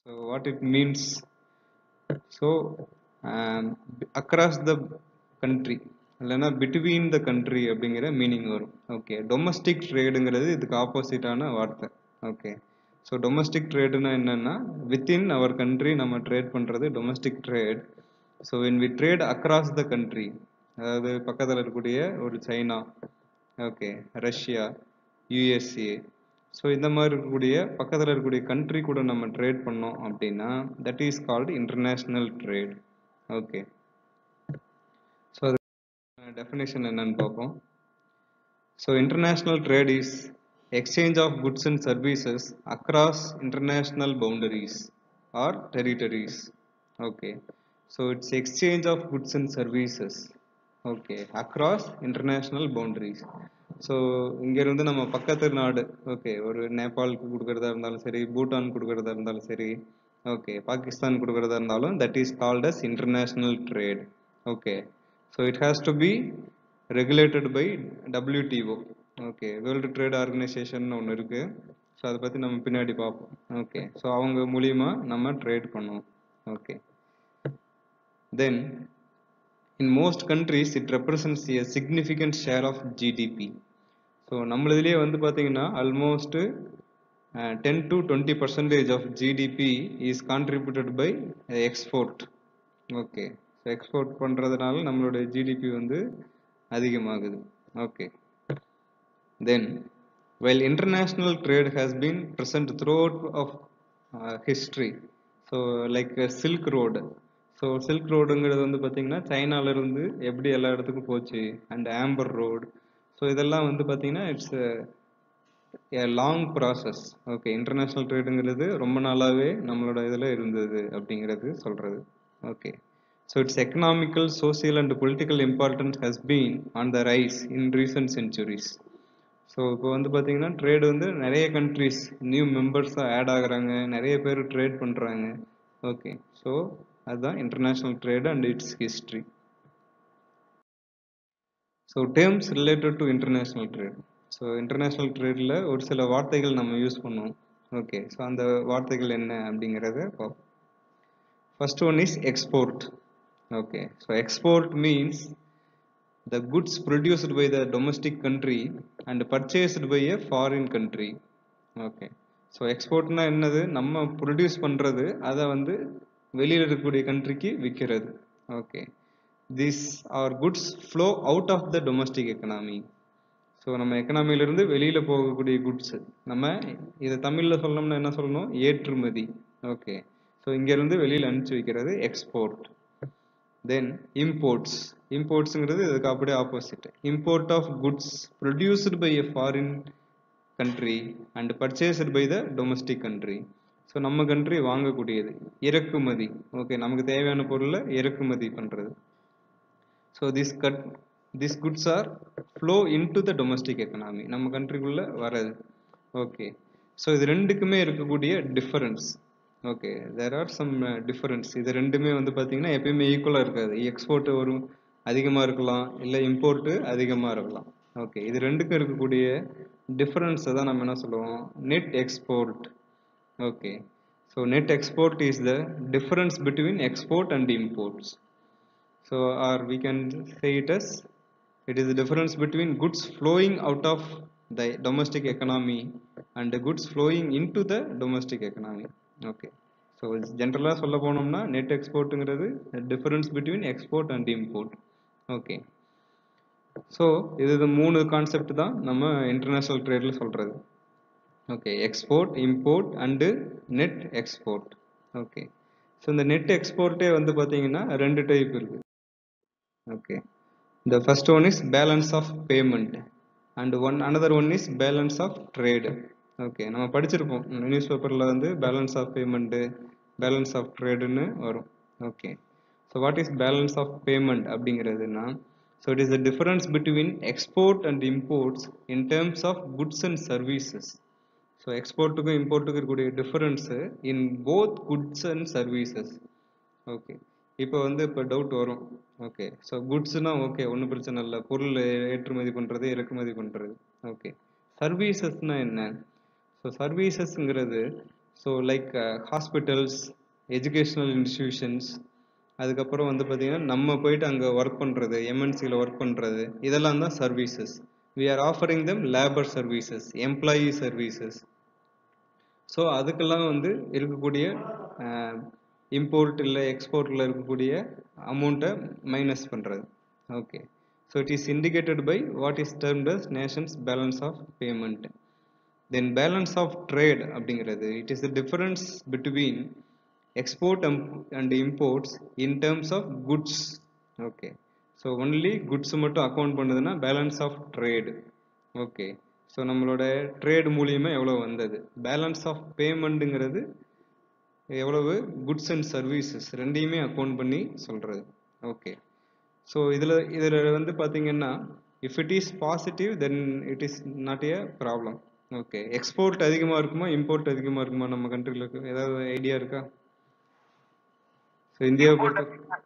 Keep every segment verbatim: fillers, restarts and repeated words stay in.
So what it means, so um, across the country இல்லைன்னா between the country அப்படிங்கிற meaning வரும். Okay, domestic ட்ரேடுங்கிறது இதுக்கு ஆப்போசிட்டான வார்த்தை. ஓகே, ஸோ டொமஸ்டிக் ட்ரேடுனா என்னன்னா வித்தின் அவர் கண்ட்ரி நம்ம ட்ரேட் பண்ணுறது domestic trade. So when we trade across the country, அதாவது பக்கத்தில் இருக்கக்கூடிய ஒரு China, okay, Russia, USA, so இந்த மாதிரி இருக்கக்கூடிய பக்கத்தில் இருக்கக்கூடிய கண்ட்ரி கூட நம்ம ட்ரேட் பண்ணோம் அப்படின்னா that is called international trade. Okay, so அது டெஃபினேஷன் என்னன்னு பார்ப்போம். So international trade is exchange of goods and services across international boundaries or territories. Okay, so it's exchange of goods and services, okay, across international boundaries. So இங்கேருந்து நம்ம பக்கத்து நாடு, okay, ஒரு நேபாளுக்கு கொடுக்குறதா இருந்தாலும் சரி, பூட்டான் கொடுக்குறதா இருந்தாலும் சரி, ஓகே, பாகிஸ்தான் கொடுக்குறதா இருந்தாலும் that is called as international trade. Okay, so it has to be regulated by WTO. Okay, world trade organisation ஒன்று இருக்குது. ஸோ அதை பற்றி நம்ம பின்னாடி பார்ப்போம். ஓகே, ஸோ அவங்க மூலியமாக நம்ம ட்ரேட் பண்ணுவோம். Okay, then in most countries it represents a significant share of G D P. So நம்மளதுலேயே வந்து பார்த்தீங்கன்னா almost ten to twenty percentage of GDP is contributed by export. Okay, so export பண்ணுறதுனால நம்மளுடைய ஜிடிபி வந்து அதிகமாகுது. Okay, then while international trade has been present throughout of uh, history, so like uh, Silk Road. So silk ரோடுங்கிறது வந்து பார்த்தீங்கன்னா சைனாவிலேருந்து எப்படி எல்லா இடத்துக்கும் போச்சு, அண்ட் ஆம்பர் ரோடு. ஸோ இதெல்லாம் வந்து பார்த்தீங்கன்னா it's a long process. Okay, international ட்ரேடுங்கிறது ரொம்ப நாளாகவே நம்மளோட இதில் இருந்தது அப்படிங்கிறது சொல்கிறது. Okay, so it's economical, social and political importance has been on the rise in recent centuries. So இப்போ வந்து பார்த்தீங்கன்னா ட்ரேடு வந்து நிறைய கண்ட்ரிஸ் நியூ மெம்பர்ஸாக ஆட் ஆகுறாங்க, நிறைய பேர் ட்ரேட் பண்ணுறாங்க. ஓகே, ஸோ அதுதான் international trade and it's history. So terms related to international trade. So international ட்ரேடில் ஒரு சில வார்த்தைகள் நம்ம யூஸ் பண்ணுவோம். ஓகே, ஸோ அந்த வார்த்தைகள் என்ன அப்படிங்கிறத பார்ப்போம். First one is export. Okay, so export means the goods produced by the domestic country and purchased by a foreign country. Okay, so எக்ஸ்போர்ட்னா என்னது, நம்ம ப்ரொடியூஸ் பண்ணுறது அதை வந்து வெளியில் இருக்கக்கூடிய கண்ட்ரிக்கு விற்கிறது. Okay, these are goods flow out of the domestic economy. So நம்ம எக்கனாமியிலிருந்து வெளியில் போகக்கூடிய குட்ஸ், நம்ம இதை தமிழில் சொல்லணும்னா என்ன சொல்லணும், ஏற்றுமதி. ஓகே, ஸோ இங்கேருந்து வெளியில் அனுப்பிச்சி வைக்கிறது எக்ஸ்போர்ட். தென் இம்போர்ட்ஸ். இம்போர்ட்ஸுங்கிறது இதுக்கு அப்படியே ஆப்போசிட். Import of goods produced by a foreign country and purchased by the domestic country. So நம்ம கண்ட்ரி வாங்கக்கூடியது இறக்குமதி. ஓகே, நமக்கு தேவையான பொருளை இறக்குமதி பண்ணுறது. So this cut this goods are flow into the domestic economy, நம்ம கண்ட்ரிக்குள்ளே வர்றது. ஓகே, ஸோ இது ரெண்டுக்குமே இருக்கக்கூடிய difference. Okay, there are some difference. இது ரெண்டுமே வந்து பார்த்தீங்கன்னா எப்பயுமே ஈக்குவலாக இருக்காது. எக்ஸ்போர்ட்டு ஒரு அதிகமாக இருக்கலாம், இல்லை இம்போர்ட்டு அதிகமாக இருக்கலாம். ஓகே, இது ரெண்டுக்கும் இருக்கக்கூடிய டிஃபரன்ஸை தான் நம்ம என்ன சொல்லுவோம், net export. Okay, so net export is the difference between export and imports. So or we can say it as it is the difference between goods flowing out of the domestic economy and the goods flowing into the domestic economy. Okay, so generally சொல்ல போனோம்னா net export ங்கிறது difference between export and import. Okay, so இது மூணு concept தான் நம்ம international ட்ரேட்ல சொல்றது. Okay, export, import and net export. Okay, so இந்த நெட் எக்ஸ்போர்ட்டே வந்து பார்த்தீங்கன்னா ரெண்டு டைப் இருக்கு. Okay, the first one is balance of payment and one another one is balance of trade. Okay, நம்ம படிச்சிருப்போம் நியூஸ் பேப்பரில் வந்து balance of payment, balance of ட்ரேடுன்னு வரும். Okay, so what is balance of payment அப்படிங்கிறதுனா, so it is the difference between export and imports in terms of goods and services. So எக்ஸ்போர்ட்டுக்கும் இம்போர்ட்டுக்கும் இருக்கக்கூடிய difference in both goods and services. Okay, இப்போ வந்து இப்போ doubt வரும். Okay, so குட்ஸ்னா okay, ஒன்றும் பிரச்சனை இல்லை, பொருள் ஏற்றுமதி பண்ணுறது இறக்குமதி பண்ணுறது. ஓகே, சர்வீசஸ்னா என்ன? ஸோ சர்வீசஸ்ங்கிறது so like hospitals, educational institutions, அதுக்கப்புறம் வந்து பார்த்திங்கன்னா நம்ம போயிட்டு அங்கே ஒர்க் பண்ணுறது, எம்என்சியில் ஒர்க் பண்ணுறது, இதெல்லாம் தான் services. We are offering them labour services, employee services. So அதுக்கெல்லாம் வந்து இருக்கக்கூடிய இம்போர்ட் இல்லை எக்ஸ்போர்ட்டில் இருக்கக்கூடிய அமௌண்ட்டை மைனஸ் பண்ணுறது. Okay, so it is indicated by what is termed as nations balance of payment. Then balance of trade அப்படிங்கிறது it is the difference between export and imports in terms of goods. Okay, so only goods மட்டும் account பண்ணுதுன்னா balance of trade. Okay, so நம்மளோட trade மூலியமாக எவ்வளோ வந்தது, balance of பேமெண்ட்டுங்கிறது எவ்வளவு goods and services ரெண்டையுமே அக்கவுண்ட் பண்ணி சொல்கிறது. ஓகே, ஸோ இதில் இதில் வந்து பார்த்தீங்கன்னா if it is positive then it is not a problem. Okay, export அதிகமாக இருக்குமா இம்போர்ட் அதிகமாக இருக்குமா நம்ம கண்ட்ரியில், ஏதாவது ஐடியா இருக்கா? ஸோ இந்தியாவை பொறுத்த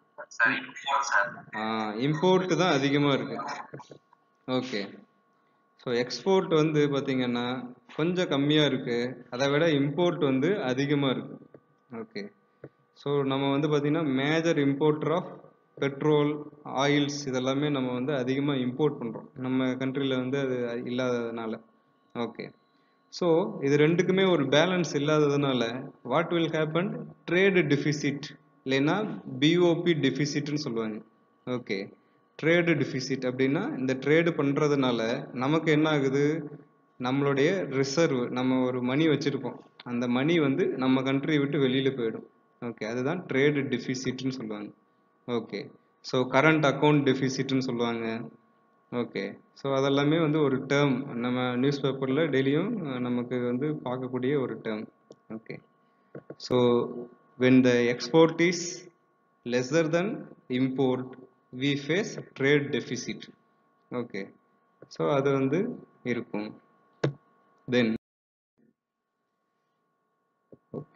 இம்போர்ட் தான் அதிகமாக இருக்கு. ஓகே, ஸோ எக்ஸ்போர்ட் வந்து பார்த்தீங்கன்னா கொஞ்சம் கம்மியாக இருக்கு, அதை விட இம்போர்ட் வந்து அதிகமாக இருக்கு. ஓகே, ஸோ நம்ம வந்து பார்த்தீங்கன்னா major importer of petrol, oils இதெல்லாமே நம்ம வந்து அதிகமாக இம்போர்ட் பண்ணுறோம் நம்ம கண்ட்ரியில் வந்து அது இல்லாததுனால. ஓகே, ஸோ இது ரெண்டுக்குமே ஒரு பேலன்ஸ் இல்லாததுனால what will happen, trade deficit இல்லைன்னா பிஓபி டெஃபிசிட்னு சொல்லுவாங்க. ஓகே, ட்ரேடு டெஃபிசிட் அப்படின்னா இந்த ட்ரேடு பண்ணுறதுனால நமக்கு என்ன ஆகுது, நம்மளுடைய ரிசர்வ், நம்ம ஒரு மணி வச்சுருப்போம், அந்த மணி வந்து நம்ம கண்ட்ரியை விட்டு வெளியில் போயிடும். ஓகே, அதுதான் ட்ரேடு டெஃபிசிட்னு சொல்லுவாங்க. ஓகே, ஸோ கரண்ட் அக்கௌண்ட் டெஃபிசிட்னு சொல்லுவாங்க. ஓகே, ஸோ அதெல்லாமே வந்து ஒரு டேர்ம், நம்ம நியூஸ் பேப்பரில் டெய்லியும் நமக்கு வந்து பார்க்கக்கூடிய ஒரு term. Okay, so when the export is lesser than import we face trade deficit. Okay, so அது வந்து இருக்கும். Then okay,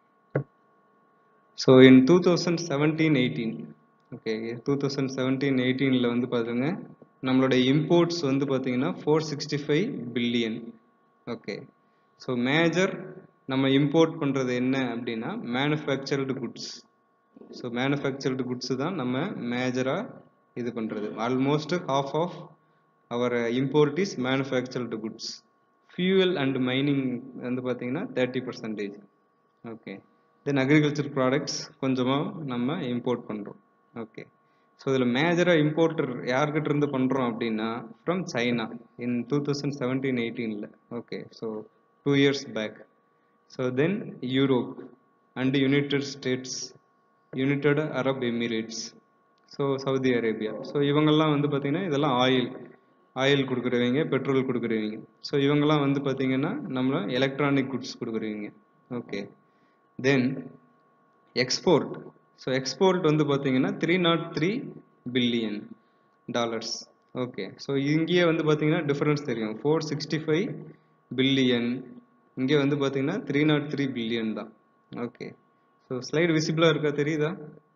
so in twenty seventeen eighteen, okay, twenty seventeen eighteen ல வந்து பாருங்க நம்மளுடைய imports வந்து பாத்தீங்கன்னா four sixty-five billion. Okay, so major நம்ம இம்போர்ட் பண்ணுறது என்ன அப்படின்னா manufactured goods. So manufactured goods தான் நம்ம மேஜராக இது பண்ணுறது. Almost half of our import is manufactured goods. Fuel and mining வந்து பார்த்தீங்கன்னா thirty percentage. Okay, then agriculture products கொஞ்சமாக நம்ம இம்போர்ட் பண்ணுறோம். ஓகே, ஸோ இதில் மேஜராக இம்போர்ட்டர் யார்கிட்ட இருந்து பண்ணுறோம் அப்படின்னா from China in two thousand seventeen எயிட்டீனில். Okay, so two years back. So then Europe and United States, United Arab Emirates, so Saudi Arabia. So இவங்கெல்லாம் வந்து பார்த்தீங்கன்னா இதெல்லாம் ஆயில் ஆயில் கொடுக்குறவங்க, பெட்ரோல் கொடுக்குறவங்க. ஸோ இவங்கெல்லாம் வந்து பார்த்தீங்கன்னா நம்மள எலக்ட்ரானிக் குட்ஸ் கொடுக்குறவங்க. Okay, then export. So export வந்து பார்த்தீங்கன்னா three naught three billion dollars. Okay, so இங்கேயே வந்து பார்த்தீங்கன்னா டிஃபரன்ஸ் தெரியும், ஃபோர் சிக்ஸ்டி ஃபைவ் பில்லியன், இங்கே வந்து பார்த்தீங்கன்னா த்ரீ நாட் த்ரீ பில்லியன் தான். ஓகே, ஸோ ஸ்லைடு விசிபிளாக இருக்கா, தெரியுதா?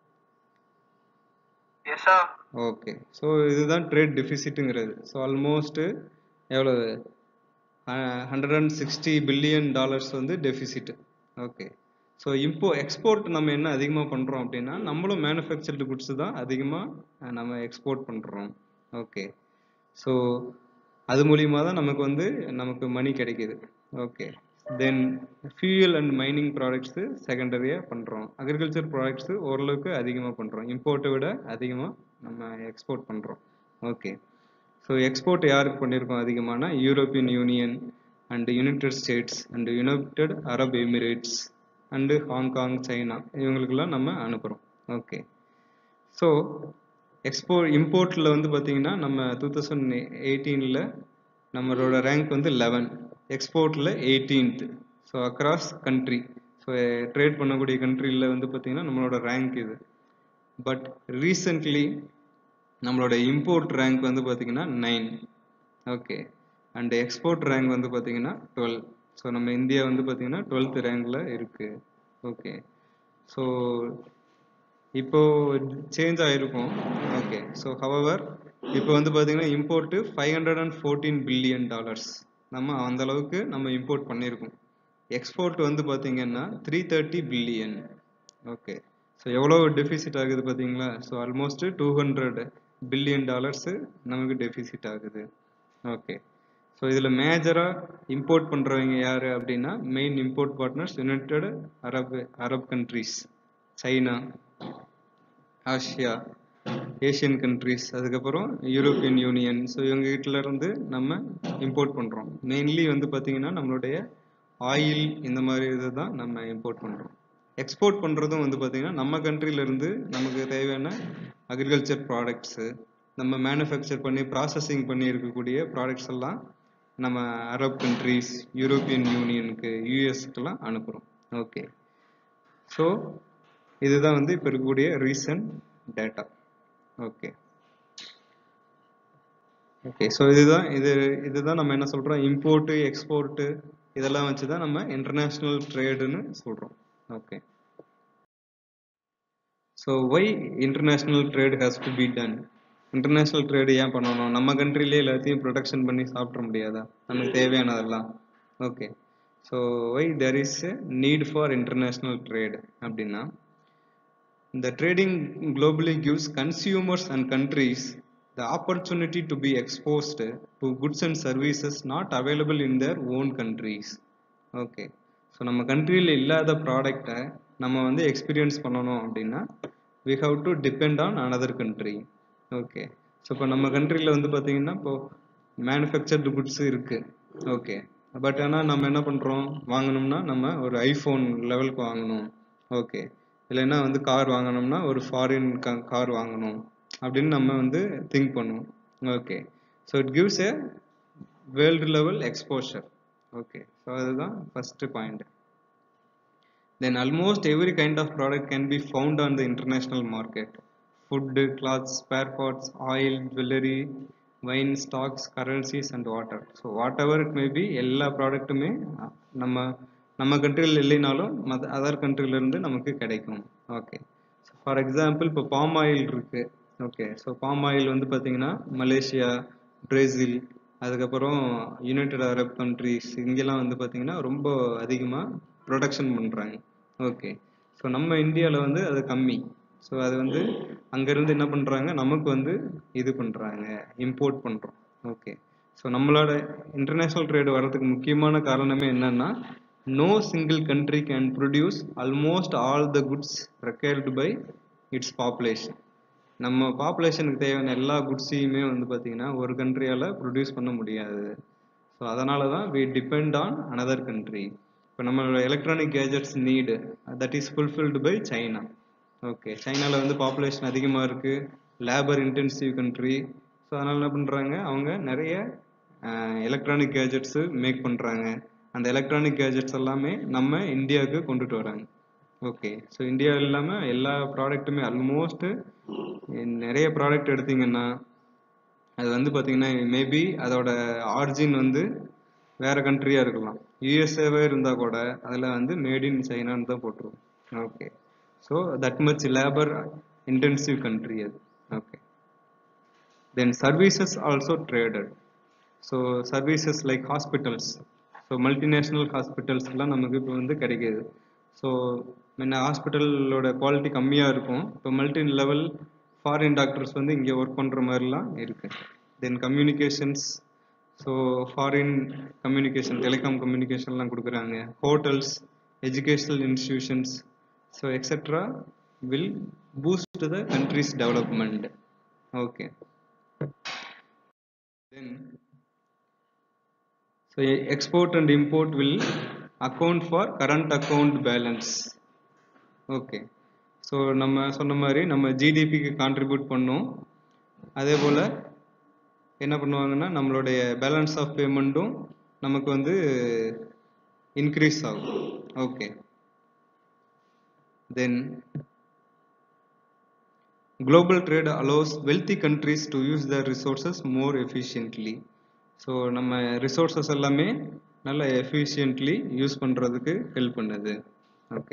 ஓகே, ஸோ இதுதான் ட்ரேட் டெஃபிசிட்டுங்கிறது. ஸோ ஆல்மோஸ்ட் எவ்வளோ, hundred and sixty billion dollars வந்து டெஃபிசிட். ஓகே, ஸோ இப்போ எக்ஸ்போர்ட் நம்ம என்ன அதிகமாக பண்ணுறோம் அப்படின்னா நம்மளும் மேனுஃபேக்சர்டு குட்ஸ் தான் அதிகமாக நம்ம எக்ஸ்போர்ட் பண்ணுறோம். ஓகே, ஸோ அது மூலியமாக தான் நமக்கு வந்து நமக்கு மணி கிடைக்கிது. Okay, then fuel and mining products செகண்டரியாக பண்ணுறோம். அக்ரிகல்ச்சர் ப்ராடக்ட்ஸு ஓரளவுக்கு அதிகமாக பண்ணுறோம், இம்போர்ட்டை விட அதிகமாக நம்ம எக்ஸ்போர்ட் பண்ணுறோம். ஓகே, ஸோ எக்ஸ்போர்ட் யாருக்கு பண்ணியிருக்கோம் அதிகமான, European union and United states and United Arab Emirates and Hong Kong, China, இவங்களுக்கெல்லாம் நம்ம அனுப்புகிறோம். ஓகே, ஸோ எக்ஸ்போர்ட் இம்போர்ட்டில் வந்து பார்த்திங்கன்னா நம்ம டூ தௌசண்ட் எயிட்டீனில் நம்மளோட ரேங்க் வந்து லெவன், எக்ஸ்போர்ட்டில் eighteenth. So across country, so trade பண்ணக்கூடிய கண்ட்ரியில் வந்து பார்த்திங்கன்னா நம்மளோட ரேங்க் இது. பட் ரீசெண்ட்லி நம்மளோட இம்போர்ட் ரேங்க் வந்து பார்த்திங்கன்னா nine. Okay, and export rank வந்து பார்த்திங்கன்னா டுவெல். ஸோ நம்ம இந்தியா வந்து பார்த்திங்கன்னா டுவெல்த் ரேங்கில் இருக்குது. ஓகே, ஸோ இப்போ சேஞ்ச் ஆகிருக்கும். ஓகே, ஸோ ஹவவர் இப்போ வந்து பார்த்தீங்கன்னா import five hundred and fourteen billion dollars நம்ம அந்த அளவுக்கு நம்ம இம்போர்ட் பண்ணியிருக்கோம். எக்ஸ்போர்ட் வந்து பார்த்தீங்கன்னா three thirty billion. Okay, so எவ்வளோ டெஃபிசிட் ஆகுது பார்த்தீங்களா? So almost two hundred billion dollars நமக்கு டெஃபிசிட் ஆகுது. ஓகே, ஸோ இதில் மேஜராக இம்போர்ட் பண்ணுறவங்க யார் அப்படின்னா, main import partners United Arab Arab countries, China, Asia, Asian countries, அதுக்கப்புறம் யூரோப்பியன் யூனியன். ஸோ இவங்க கிட்ட இருந்து நம்ம இம்போர்ட் பண்ணுறோம். மெயின்லி வந்து பார்த்தீங்கன்னா நம்மளுடைய ஆயில் இந்த மாதிரி இதை தான் நம்ம இம்போர்ட் பண்ணுறோம். எக்ஸ்போர்ட் பண்ணுறதும் வந்து பார்த்தீங்கன்னா நம்ம கண்ட்ரியிலேருந்து நமக்கு தேவையான அக்ரிகல்ச்சர் ப்ராடக்ட்ஸு, நம்ம மேனுஃபேக்சர் பண்ணி ப்ராசஸிங் பண்ணி இருக்கக்கூடிய ப்ராடக்ட்ஸ் எல்லாம் நம்ம அரப் கண்ட்ரீஸ், யூரோப்பியன் யூனியனுக்கு, யூஎஸ்க்கெல்லாம் அனுப்புகிறோம். ஓகே, ஸோ இதுதான் வந்து இப்போ இருக்கக்கூடிய recent data. Okay okay so இதுதான் இது இதுதான் நம்ம என்ன சொல்கிறோம், இம்போர்ட்டு எக்ஸ்போர்ட்டு இதெல்லாம் வச்சு தான் நம்ம இன்டர்நேஷ்னல் ட்ரேடுன்னு சொல்கிறோம். Okay, so why international trade has to be done? International trade ஏன் பண்ணணும்? நம்ம கண்ட்ரிலே எல்லாத்தையும் ப்ரொடக்ஷன் பண்ணி சாப்பிட முடியாதா நமக்கு தேவையானதெல்லாம்? Okay, so why there is a need for international trade அப்படின்னா, the trading globally gives consumers and countries the opportunity to be exposed to goods and services not available in their own countries. Okay, so நம்ம கண்ட்ரியில் இல்லாத ப்ராடக்டை நம்ம வந்து experience பண்ணணும் அப்படின்னா we have to depend on another country. Okay, so இப்போ நம்ம கண்ட்ரியில் வந்து பார்த்தீங்கன்னா இப்போது மேனுஃபேக்சர்டு குட்ஸ் இருக்குது. ஓகே, பட் ஆனால் நம்ம என்ன பண்ணுறோம், வாங்கணும்னா நம்ம ஒரு ஐஃபோன் லெவலுக்கு வாங்கணும். ஓகே, இல்லைன்னா வந்து கார் வாங்கணும்னா ஒரு ஃபாரின் கார் வாங்கணும் அப்படின்னு நம்ம வந்து திங்க் பண்ணுவோம். Okay, so it gives a world level exposure. Okay, so அதுதான் first point. Then almost every kind of product can be found on the international market. Food, clothes, spare parts, oil, jewellery, wine, stocks, currencies and water. So whatever it may be, எல்லா ப்ராடக்ட்டுமே நம்ம நம்ம கண்ட்ரியில் இல்லைனாலும் மத other கண்ட்ரிலேருந்து நமக்கு கிடைக்கும். ஓகே, ஃபார் எக்ஸாம்பிள் இப்போ பாம் ஆயில் இருக்குது. ஓகே, ஸோ பாம் ஆயில் வந்து பார்த்திங்கன்னா மலேசியா, பிரேசில், அதுக்கப்புறம் யுனைடெட் அரப் கண்ட்ரிஸ் இங்கெல்லாம் வந்து பார்த்திங்கன்னா ரொம்ப அதிகமாக ப்ரொடக்ஷன் பண்ணுறாங்க. ஓகே, ஸோ நம்ம இந்தியாவில் வந்து அது கம்மி. ஸோ அது வந்து அங்கேருந்து என்ன பண்ணுறாங்க, நமக்கு வந்து இது பண்ணுறாங்க, இம்போர்ட் பண்ணுறோம். ஓகே, ஸோ நம்மளோட இன்டர்நேஷ்னல் ட்ரேடு வர்றதுக்கு முக்கியமான காரணமே என்னன்னா, no single country can produce almost all the goods required by its population. நம்ம பாப்புலேஷனுக்கு தேவையான எல்லா குட்ஸையுமே வந்து பார்த்தீங்கன்னா ஒரு கண்ட்ரியால் ப்ரொடியூஸ் பண்ண முடியாது. ஸோ அதனால தான் we depend on another country. இப்போ நம்மளோட electronic gadgets need that is fulfilled by China. Okay, சைனாவில் வந்து பாப்புலேஷன் அதிகமாக இருக்குது, லேபர் இன்டென்சிவ் கண்ட்ரி. ஸோ அதனால் என்ன பண்ணுறாங்க, அவங்க நிறைய எலக்ட்ரானிக் கேஜெட்ஸு மேக் பண்ணுறாங்க. அந்த எலக்ட்ரானிக் கேஜெட்ஸ் எல்லாமே நம்ம இந்தியாவுக்கு கொண்டுட்டு வராங்க. ஓகே, ஸோ இந்தியா இல்லாமல் எல்லா ப்ராடக்ட்டுமே ஆல்மோஸ்ட் நிறைய ப்ராடக்ட் எடுத்திங்கன்னா அது வந்து பார்த்திங்கன்னா மேபி அதோட ஆரிஜின் வந்து வேறு கண்ட்ரியாக இருக்கலாம். யூஎஸ்ஏவே இருந்தால் கூட அதில் வந்து மேட் இன் சைனான்னு தான் போட்டுருவோம். Okay, so that much labour intensive country அது. Okay, then services also traded. So services like hospitals, so multinational ஹாஸ்பிட்டல்ஸ்லாம் நமக்கு இப்போ வந்து கிடைக்கிது. ஸோ முன்ன ஹாஸ்பிட்டலோட குவாலிட்டி கம்மியாக இருக்கும், இப்போ மல்டி லெவல் ஃபாரின் டாக்டர்ஸ் வந்து இங்கே ஒர்க் பண்ணுற மாதிரிலாம் இருக்குது. Then communications, so foreign communication, telecom கம்யூனிகேஷன்லாம் கொடுக்குறாங்க. Hotels, educational institutions, so etcetera will boost the country's development. Okay, then so export and import will account for current account balance. Okay, so நம்ம சொன்ன மாதிரி நம்ம ஜிடிபிக்கு contribute பண்ணோம். அதே போல் என்ன பண்ணுவாங்கன்னா நம்மளுடைய பேலன்ஸ் ஆஃப் பேமெண்ட்டும் நமக்கு வந்து இன்க்ரீஸ் ஆகும். Okay, then global trade allows wealthy countries to use their resources more efficiently. So நம்ம ரிசோர்ஸஸ் எல்லாமே நல்லா எஃபிஷியன்ட்லி யூஸ் பண்ணுறதுக்கு ஹெல்ப் பண்ணுது. Okay,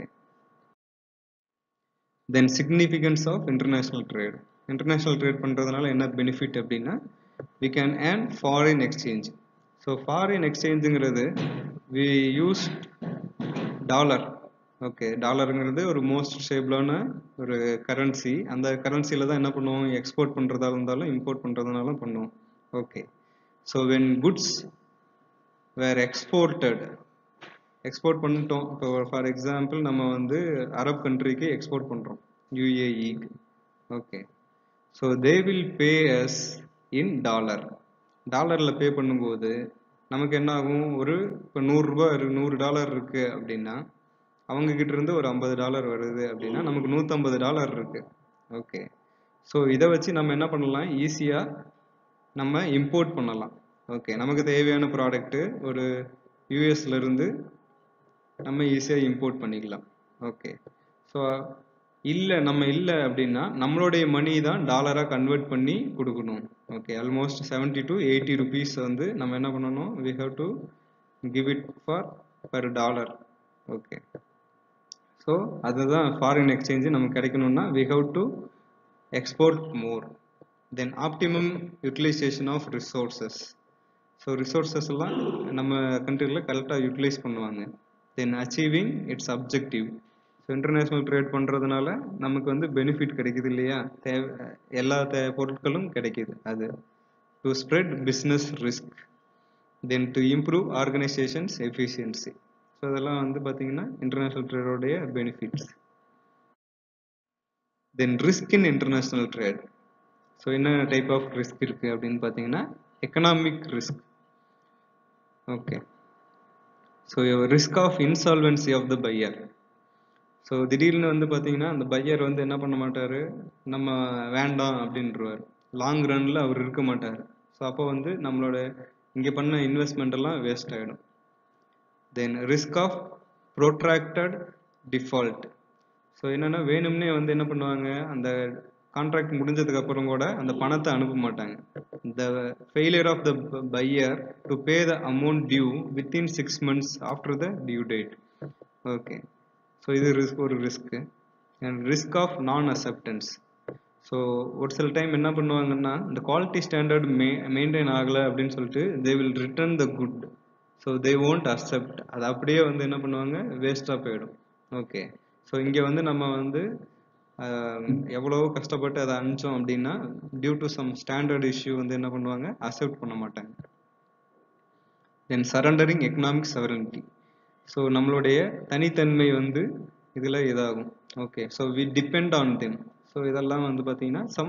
then significance of international trade. International trade பண்ணுறதுனால என்ன பெனிஃபிட் அப்படின்னா, we can earn foreign exchange. So foreign எக்ஸ்சேஞ்சுங்கிறது we use dollar. Okay, டாலருங்கிறது ஒரு மோஸ்ட் ஸ்டேபிளான ஒரு கரன்சி. அந்த கரன்சியில் தான் என்ன பண்ணுவோம், எக்ஸ்போர்ட் பண்ணுறதா இருந்தாலும் இம்போர்ட் பண்ணுறதுனாலும் பண்ணுவோம். Okay, so when goods were exported, export பண்ணிட்டோம். இப்போ ஃபார் எக்ஸாம்பிள் நம்ம வந்து அரப் கண்ட்ரிக்கு எக்ஸ்போர்ட் பண்ணுறோம், யூஏஇக்கு. Okay, so they will pay us in dollar. டாலரில் பே பண்ணும்போது நமக்கு என்ன ஆகும், ஒரு இப்போ நூறுரூபா நூறு டாலர் இருக்குது அப்படின்னா அவங்க கிட்ட இருந்து ஒரு ஐம்பது டாலர் வருது அப்படின்னா நமக்கு நூற்றம்பது டாலர் இருக்கு. ஓகே, ஸோ இதை வச்சு நம்ம என்ன பண்ணலாம், ஈஸியாக நம்ம இம்போர்ட் பண்ணலாம். ஓகே, நமக்கு தேவையான ப்ராடக்ட்டு ஒரு யூஎஸ்ல இருந்து நம்ம ஈஸியாக இம்போர்ட் பண்ணிக்கலாம். ஓகே, ஸோ இல்லை நம்ம இல்லை அப்படின்னா நம்மளுடைய மணி தான் டாலராக கன்வெர்ட் பண்ணி கொடுக்கணும். Okay, almost seventy to eighty rupees வந்து நம்ம என்ன பண்ணணும், we have to give it for per dollar. Okay, so அதுதான் ஃபாரின் எக்ஸ்சேஞ்சு நமக்கு கிடைக்கணும்னா we have to export more. Then optimum utilisation of resources. So resources எல்லாம் நம்ம கண்ட்ரியில் கரெக்டாக யூட்டிலைஸ் பண்ணுவாங்க. Then achieving its objective. So international trade பண்ணுறதுனால நமக்கு வந்து பெனிஃபிட் கிடைக்குது இல்லையா, தேவை எல்லா தே பொருட்களும் கிடைக்கிது. அது to spread business risk, then to improve organisation's efficiency. So இதெல்லாம் வந்து பார்த்தீங்கன்னா இன்டர்நேஷ்னல் ட்ரேடோடைய benefits. Then risk in international trade. So என்ன டைப் ஆஃப் ரிஸ்க் இருக்குது அப்படின்னு பார்த்தீங்கன்னா economic risk. Okay, so risk of insolvency of the buyer. So திடீர்னு வந்து பார்த்தீங்கன்னா அந்த பையர் வந்து என்ன பண்ண மாட்டார், நம்ம வேண்டாம் அப்படின்றவார். லாங் ரன்னில் அவர் இருக்க மாட்டார். ஸோ அப்போ வந்து நம்மளோட இங்கே பண்ண இன்வெஸ்ட்மெண்ட் எல்லாம் வேஸ்ட் ஆகிடும். Then risk of protracted default. So என்னென்னா வேணும்னே வந்து என்ன பண்ணுவாங்க, அந்த கான்ட்ராக்ட் முடிஞ்சதுக்கு அப்புறம் கூட அந்த பணத்தை அனுப்ப மாட்டாங்க. The failure of the buyer to pay the amount due within six months after the due date. Okay, so இது ரிஸ்க், ஒரு risk. And risk of non acceptance. So ஒரு சில டைம் என்ன பண்ணுவாங்கன்னா இந்த குவாலிட்டி ஸ்டாண்டர்ட் மெ மெயின்டைன் ஆகலை அப்படின்னு சொல்லிட்டு they will return the good. So they won't accept. அது அப்படியே வந்து என்ன பண்ணுவாங்க, வேஸ்ட்டாக போயிடும். ஓகே, ஸோ இங்கே வந்து நம்ம வந்து எவ்வளோ கஷ்டப்பட்டு அதை அனுப்பிச்சோம் அப்படின்னா due to some standard issue வந்து என்ன பண்ணுவாங்க, அக்செப்ட் பண்ண மாட்டாங்க. Then surrendering economic sovereignty. So நம்மளுடைய தனித்தன்மை வந்து இதில் இதாகும். Okay, so we depend on them. So இதெல்லாம் வந்து பார்த்தீங்கன்னா some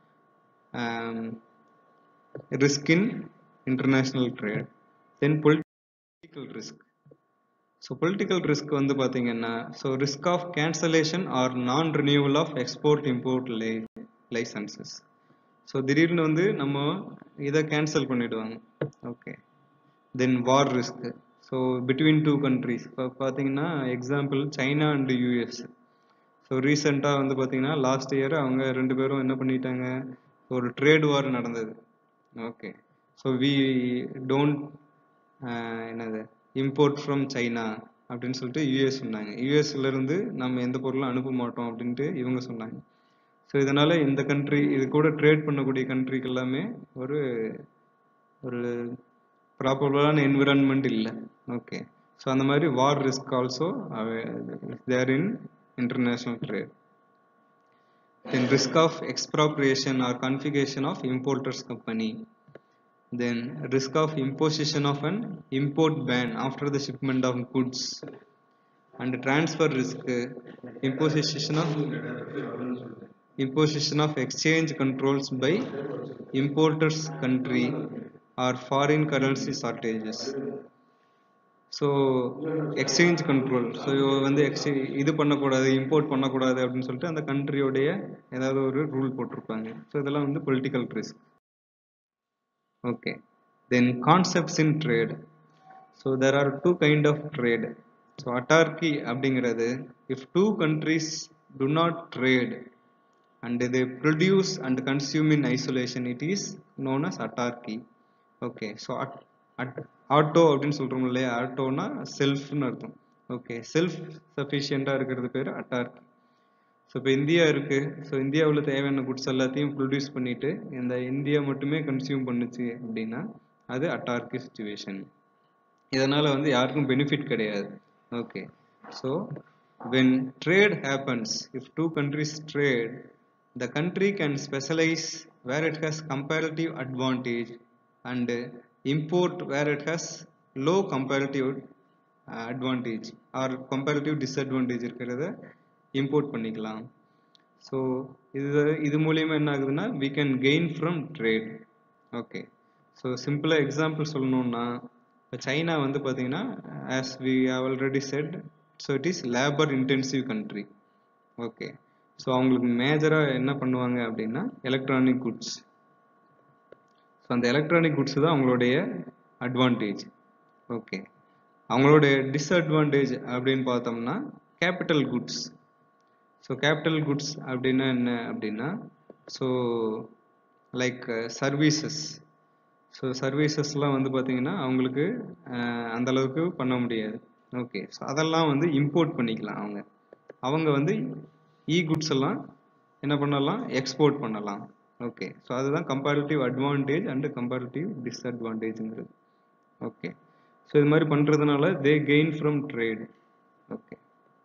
risk in international trade. Then political risk. So political risk வந்து பார்த்தீங்கன்னா so risk of cancellation or non renewal of export import லை லைசன்சஸ். ஸோ திடீர்னு வந்து நம்ம இதை கேன்சல் பண்ணிடுவாங்க. ஓகே, தென் வார் risk. So between two countries. இப்போ பார்த்தீங்கன்னா example China and US. So ரீசெண்டாக வந்து பார்த்தீங்கன்னா லாஸ்ட் இயர் அவங்க ரெண்டு பேரும் என்ன பண்ணிட்டாங்க, ஒரு ட்ரேட் வார் நடந்தது. ஓகே, ஸோ வி டோன்ட் என்னது இம்போர்ட் ஃப்ரம் சைனா அப்படின்னு சொல்லிட்டு யூஎஸ் சொன்னாங்க. யூஎஸ்ல இருந்து நம்ம எந்த பொருளும் அனுப்ப மாட்டோம் அப்படின்ட்டு இவங்க சொன்னாங்க. ஸோ இதனால இந்த கண்ட்ரி இது கூட ட்ரேட் பண்ணக்கூடிய கண்ட்ரிக்கு எல்லாமே ஒரு ஒரு ப்ராப்பரான என்விரான்மெண்ட் இல்லை. ஓகே, ஸோ அந்த மாதிரி war risk also there in international trade. Then risk of expropriation or confiscation of importer's company. Then risk of imposition of an import ban after the shipment of goods. And transfer risk, imposition of imposition of exchange controls by importers country or foreign currency shortages. So exchange control. So வந்து exchange இது பண்ணக்கூடாது, import பண்ணக்கூடாது அப்படின்னு சொல்லிட்டு அந்த கண்ட்ரியோடைய ஏதாவது ஒரு rule போட்டிருப்பாங்க. ஸோ இதெல்லாம் வந்து political risk. Okay, then concepts in trade. So there are two kind of trade. So autarky அப்படிங்கிறது if two countries do not trade and they produce and consume in isolation, it is known as autarky. Okay, so auto அப்படின்னு சொல்றோம் இல்லையா, ஆட்டோனா செல்ஃப்னு அர்த்தம். Okay, self சஃபிஷியண்டாக இருக்கிறது பேர் autarky. So இப்போ India இருக்குது. ஸோ இந்தியாவில் தேவையான குட்ஸ் எல்லாத்தையும் ப்ரொடியூஸ் பண்ணிவிட்டு இந்த இந்தியா மட்டுமே கன்சியூம் பண்ணுச்சு அப்படின்னா அது அட்டார்கி சிச்சுவேஷன். இதனால் வந்து யாருக்கும் பெனிஃபிட் கிடையாது. Okay, so when trade happens, if two countries trade, the country can specialize where it has comparative advantage and import where it has low comparative advantage or comparative disadvantage இருக்கிறத import பண்ணிக்கலாம். So இது இது மூலியமாக என்ன ஆகுதுன்னா we can gain from trade. Okay, so சிம்பிளாக example சொல்லணும்னா இப்போ சைனா வந்து பார்த்தீங்கன்னா as we have already said, so it is labour intensive country. Okay, so அவங்களுக்கு மேஜராக என்ன பண்ணுவாங்க அப்படின்னா எலக்ட்ரானிக் குட்ஸ். ஸோ அந்த எலக்ட்ரானிக் குட்ஸ் தான் அவங்களுடைய அட்வான்டேஜ். ஓகே, அவங்களுடைய டிஸ்அட்வான்டேஜ் அப்படின்னு பார்த்தோம்னா capital goods. So capital goods அப்படின்னா என்ன அப்படின்னா ஸோ லைக் சர்வீசஸ். ஸோ சர்வீசஸ்லாம் வந்து பார்த்தீங்கன்னா அவங்களுக்கு அந்தளவுக்கு பண்ண முடியாது. ஓகே, ஸோ அதெல்லாம் வந்து இம்போர்ட் பண்ணிக்கலாம். அவங்க அவங்க வந்து இ குட்ஸ் எல்லாம் என்ன பண்ணலாம், எக்ஸ்போர்ட் பண்ணலாம். ஓகே, ஸோ அதுதான் கம்பேரிட்டிவ் அட்வான்டேஜ் அண்டு கம்பேரிட்டிவ் டிஸ்அட்வான்டேஜ்ங்கிறது. ஓகே, ஸோ இது மாதிரி பண்ணுறதுனால they gain from trade. Okay,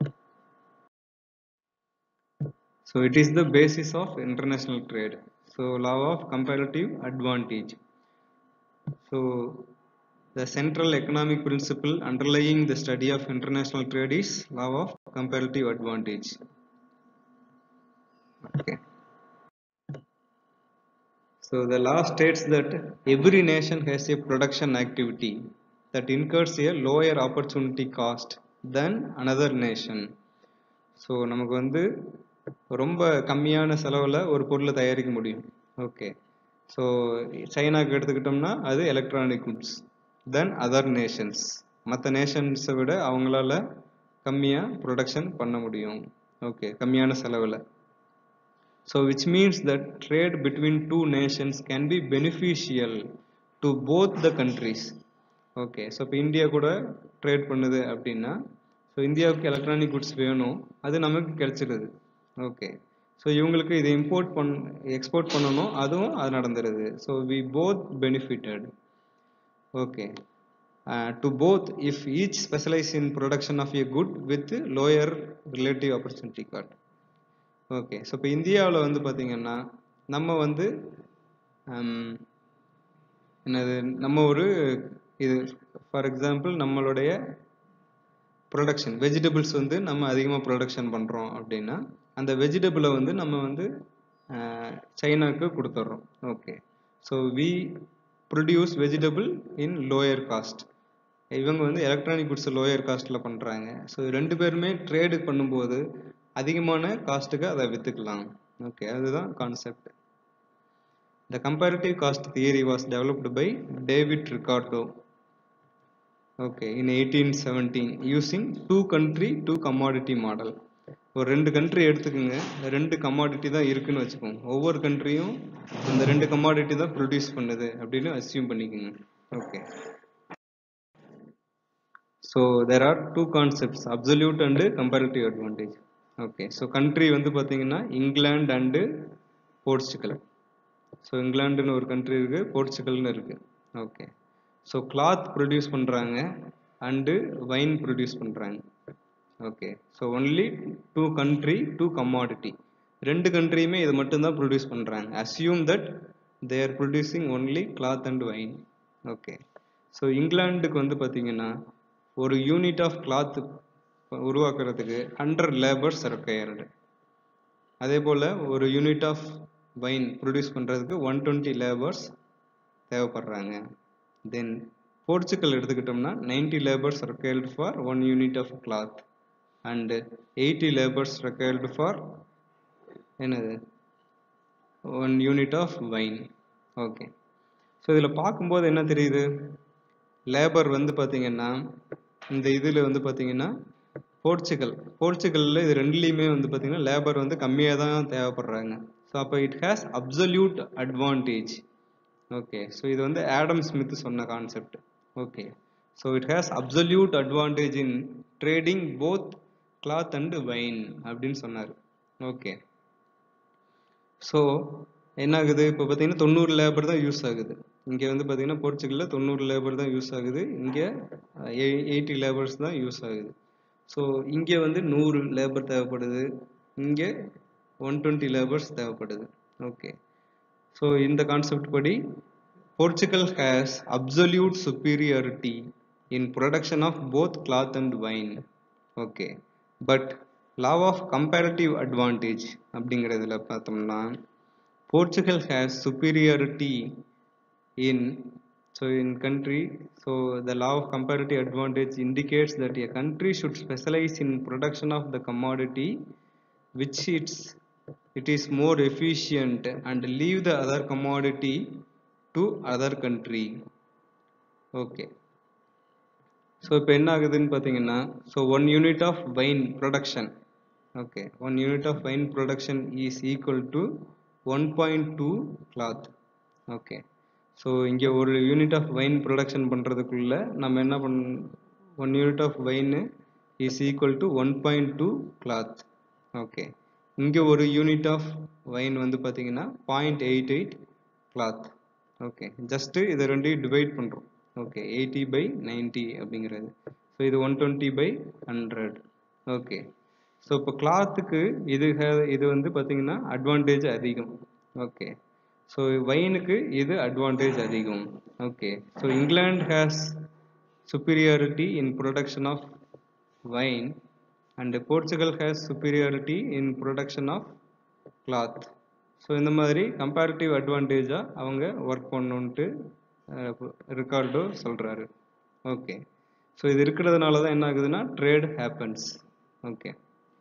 so it is the basis of international trade. So law of comparative advantage. So the central economic principle underlying the study of international trade is law of comparative advantage. Okay. So the law states that every nation has a production activity that incurs a lower opportunity cost than another nation. So நமக்கு வந்து ரொம்ப கம்மியான செலவில் ஒரு பொருளை தயாரிக்க முடியும். Okay, so சைனாக்கு எடுத்துக்கிட்டோம்னா அது electronic goods. Then other nations, மற்ற நேஷன்ஸை விட அவங்களால கம்மியாக ப்ரொடக்ஷன் பண்ண முடியும். ஓகே, கம்மியான செலவில். So which means that trade between two nations can be beneficial to both the countries. Okay, so இப்போ இந்தியா கூட ட்ரேட் பண்ணுது அப்படின்னா ஸோ இந்தியாவுக்கு எலக்ட்ரானிக் குட்ஸ் வேணும், அது நமக்கு கிடைச்சிடுது. ஓகே, ஸோ இவங்களுக்கு இதை இம்போர்ட் பண் எக்ஸ்போர்ட் பண்ணணும், அதுவும் அது நடந்துருது. So we both benefited. Okay, to both if each specialise in production of a good with lower relative opportunity cost. Okay, so இப்போ இந்தியாவில் வந்து பார்த்திங்கன்னா நம்ம வந்து என்னது நம்ம ஒரு இது ஃபார் எக்ஸாம்பிள் நம்மளுடைய ப்ரொடக்ஷன் வெஜிடபிள்ஸ் வந்து நம்ம அதிகமாக ப்ரொடக்ஷன் பண்ணுறோம் அப்படின்னா அந்த வெஜிடபிளை வந்து நம்ம வந்து சைனாவுக்கு கொடுத்துட்றோம். Okay, so we produce vegetable in lower cost. இவங்க வந்து எலக்ட்ரானிக் குட்ஸ் லோயர் காஸ்ட்டில் பண்ணுறாங்க. ஸோ ரெண்டு பேருமே ட்ரேடு பண்ணும்போது அதிகமான காஸ்ட்டுக்கு அதை விற்றுக்கலாம். ஓகே, அதுதான் concept. The comparative cost theory was developed by David Ricardo. Okay, in eighteen seventeen using two country two commodity model. ஒரு ரெண்டு கண்ட்ரி எடுத்துக்கோங்க, ரெண்டு கமாடிட்டி தான் இருக்குன்னு வச்சுக்கோங்க. ஒவ்வொரு கண்ட்ரியும் அந்த ரெண்டு கமாடிட்டி தான் ப்ரொடியூஸ் பண்ணுது அப்படின்னு அஸ்யூம் பண்ணிக்கோங்க. Okay, so there are two concepts, absolute and comparative advantage. Okay, so country வந்து பார்த்தீங்கன்னா இங்கிலாந்து அண்டு போர்ச்சுகல். ஸோ இங்கிலாண்டுன்னு ஒரு கண்ட்ரி இருக்குது, போர்ச்சுகல்னு இருக்குது. ஓகே, ஸோ கிளாத் ப்ரொடியூஸ் பண்ணுறாங்க அண்டு வைன் ப்ரொடியூஸ் பண்ணுறாங்க. Okay, so only two country two commodity. ரெண்டு கண்ட்ரியுமே இதை மட்டும்தான் ப்ரொடியூஸ் பண்ணுறாங்க. Assume that they are producing only cloth and wine. Okay, so இங்கிலாந்துக்கு வந்து பார்த்தீங்கன்னா ஒரு யூனிட் ஆஃப் கிளாத் உருவாக்குறதுக்கு ஹண்ட்ரட் லேபர்ஸ் ரெக்வயர்டு. அதே போல் ஒரு யூனிட் ஆஃப் வைன் ப்ரொடியூஸ் பண்ணுறதுக்கு ஒன் டுவெண்ட்டி லேபர்ஸ் தேவைப்படுறாங்க. தென் போர்ச்சுகல் எடுத்துக்கிட்டோம்னா ninety labours required for one unit of cloth and eighty labours required for என்னது one unit of wine. Okay, so இதில் பார்க்கும்போது என்ன தெரியுது, லேபர் வந்து பார்த்தீங்கன்னா இந்த இதில் வந்து பார்த்தீங்கன்னா போர்ச்சுகல் போர்ச்சுகலில் இது ரெண்டுலேயுமே வந்து பார்த்தீங்கன்னா லேபர் வந்து கம்மியாக தான் தேவைப்படுறாங்க. ஸோ அப்போ it has absolute advantage. Okay, so இது வந்து ஆடம் ஸ்மித் சொன்ன concept. Okay, so it has absolute advantage in trading both cloth and wine அப்படின்னு சொன்னார். ஓகே, ஸோ என்ன ஆகுது, இப்போ பார்த்தீங்கன்னா தொண்ணூறு லேபர் தான் யூஸ் ஆகுது. இங்கே வந்து பார்த்தீங்கன்னா போர்ச்சுகலில் தொண்ணூறு லேபர் தான் யூஸ் ஆகுது, இங்கே எயிட்டி லேபர்ஸ் தான் யூஸ் ஆகுது. ஸோ இங்கே வந்து நூறு லேபர் தேவைப்படுது, இங்கே ஒன் டுவெண்ட்டி லேபர்ஸ் தேவைப்படுது. ஓகே, ஸோ இந்த கான்செப்ட் படி Portugal has absolute superiority in production of both cloth and wine. Okay, but law of comparative advantage அப்படிங்கிறதுல பார்த்தோம்னா Portugal has superiority in so in country so the law of comparative advantage indicates that a country should specialize in production of the commodity which it's it is more efficient and leave the other commodity to other country. Okay, so இப்போ என்ன ஆகுதுன்னு பார்த்தீங்கன்னா so one unit of wine production okay one unit of wine production is equal to one point two cloth. Okay, so இங்கே ஒரு unit of wine production பண்ணுறதுக்குள்ள நம்ம என்ன பண் one unit of wine is equal to one point two cloth. Okay, இங்கே ஒரு unit of wine வந்து பார்த்தீங்கன்னா point eight eight cloth. Okay, just இதை ரெண்டையும் டிவைட் பண்ணுறோம். ஓகே, எயிட்டி பை நைன்ட்டி அப்படிங்கிறது. ஸோ இது one twenty by hundred. Okay, so இப்போ கிளாத்துக்கு இது இது வந்து பார்த்தீங்கன்னா அட்வான்டேஜ் அதிகம். ஓகே, so வைனுக்கு இது அட்வான்டேஜ் அதிகம். Okay, so England has superiority in production of wine and Portugal has superiority in production of cloth. So இந்த மாதிரி கம்பேரிட்டிவ் அட்வான்டேஜாக அவங்க ஒர்க் பண்ணணுன்ட்டு ரிகார்டோ சொல்கிறாரு. ஓகே, ஸோ இது இருக்கிறதுனால தான் என்ன ஆகுதுன்னா trade happens. Okay,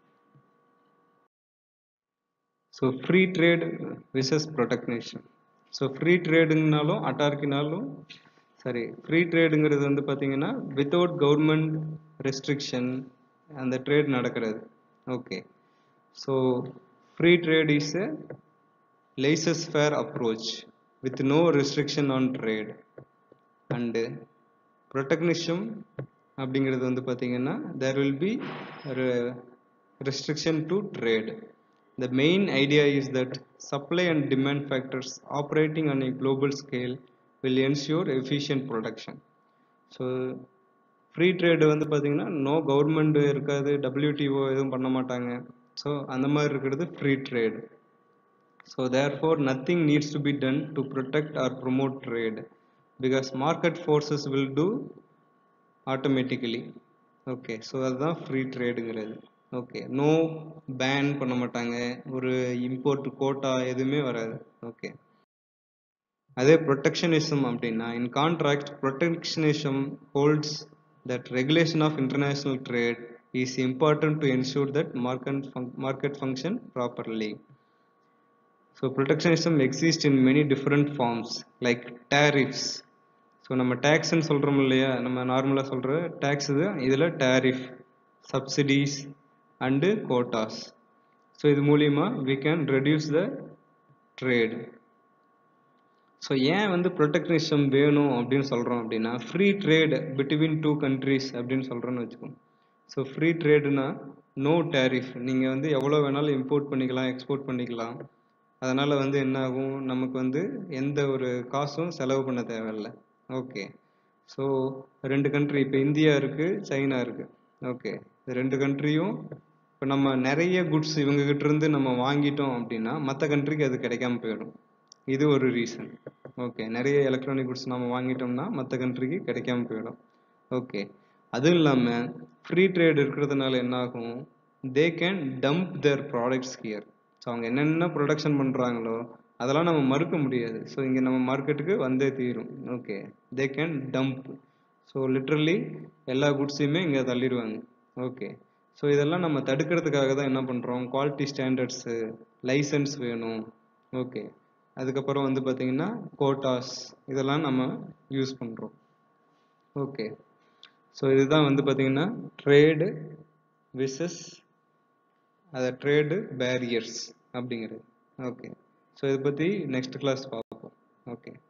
so free trade versus protectionism. So free ட்ரேடுங்கனாலும் அட்டார்கினாலும் சரி, ஃப்ரீ ட்ரேடுங்கிறது வந்து பார்த்தீங்கன்னா வித்தவுட் கவர்மெண்ட் ரெஸ்ட்ரிக்ஷன் அந்த ட்ரேட் நடக்கிறது. Okay, so free trade is a laissez faire approach with no restriction on trade. And protectionism அப்படிங்கிறது வந்து பார்த்தீங்கன்னா there will be restriction to trade. The main idea is that supply and demand factors operating on a global scale will ensure efficient production. So free trade வந்து பார்த்தீங்கன்னா no government இருக்காது, WTO எதுவும் பண்ண மாட்டாங்க. So அந்த மாதிரி இருக்கிறது free trade. So therefore nothing needs to be done to protect or promote trade because market forces will do automatically. Okay, so அதுதான் ஃப்ரீ ட்ரேடுங்கிறது. ஓகே, நோ பேன் பண்ண மாட்டாங்க, ஒரு இம்போர்ட் கோட்டா எதுவுமே வராது. ஓகே, அதே ப்ரொடெக்ஷனிசம் அப்படின்னா in contrast protectionism holds that regulation of international trade is important to ensure that market market function properly. So protectionism exist in many different forms like tariffs. So நம்ம டேக்ஸ்ன்னு சொல்கிறோம் இல்லையா, நம்ம நார்மலாக சொல்கிற டேக்ஸ் இது, இதில் tariff, subsidies and quotas. So இது மூலிமா we can reduce the trade. So ஏன் வந்து ப்ரொடெக்ஷனிசம் வேணும் அப்படின்னு சொல்கிறோம் அப்படின்னா free trade between two countries அப்படின்னு சொல்கிறோன்னு வச்சுக்கோங்க. ஸோ ஃப்ரீ ட்ரேடுனா நோ டேரிஃப், நீங்கள் வந்து எவ்வளோ வேணாலும் இம்போர்ட் பண்ணிக்கலாம், எக்ஸ்போர்ட் பண்ணிக்கலாம். அதனால் வந்து என்ன ஆகும், நமக்கு வந்து எந்த ஒரு காசும் செலவு பண்ண தேவையில்லை. ஓகே, ஸோ ரெண்டு கண்ட்ரி இப்போ இந்தியா இருக்குது, சைனா இருக்குது. ஓகே, ரெண்டு கண்ட்ரியும் இப்போ நம்ம நிறைய குட்ஸ் இவங்ககிட்ட இருந்து நம்ம வாங்கிட்டோம் அப்படின்னா மற்ற கண்ட்ரிக்கு அது கிடைக்காம போயிடும். இது ஒரு ரீசன். ஓகே, நிறைய எலக்ட்ரானிக் குட்ஸ் நம்ம வாங்கிட்டோம்னா மற்ற கண்ட்ரிக்கு கிடைக்காம போயிடும். ஓகே, அதுவும் இல்லாமல் ஃப்ரீ ட்ரேட் இருக்கிறதுனால என்ன ஆகும், they can dump their products here. So அவங்க என்னென்ன ப்ரொடக்ஷன் பண்ணுறாங்களோ அதெல்லாம் நம்ம மறுக்க முடியாது. ஸோ இங்கே நம்ம மார்க்கெட்டுக்கு வந்தே தீரும். Okay, they can dump. So literally எல்லா குட்ஸையுமே இங்கே தள்ளிடுவாங்க. ஓகே, ஸோ இதெல்லாம் நம்ம தடுக்கிறதுக்காக தான் என்ன பண்ணுறோம், குவாலிட்டி ஸ்டாண்டர்ட்ஸு, லைசன்ஸ் வேணும். ஓகே, அதுக்கப்புறம் வந்து பார்த்திங்கன்னா கோட்டாஸ், இதெல்லாம் நம்ம யூஸ் பண்ணுறோம். ஓகே, ஸோ இதுதான் வந்து பார்த்திங்கன்னா ட்ரேடு விசஸ் அதை ட்ரேடு பேரியர்ஸ் அப்படிங்கிறது. ஓகே, ஸோ இதை பற்றி நெக்ஸ்ட் கிளாஸ் பார்ப்போம். ஓகே.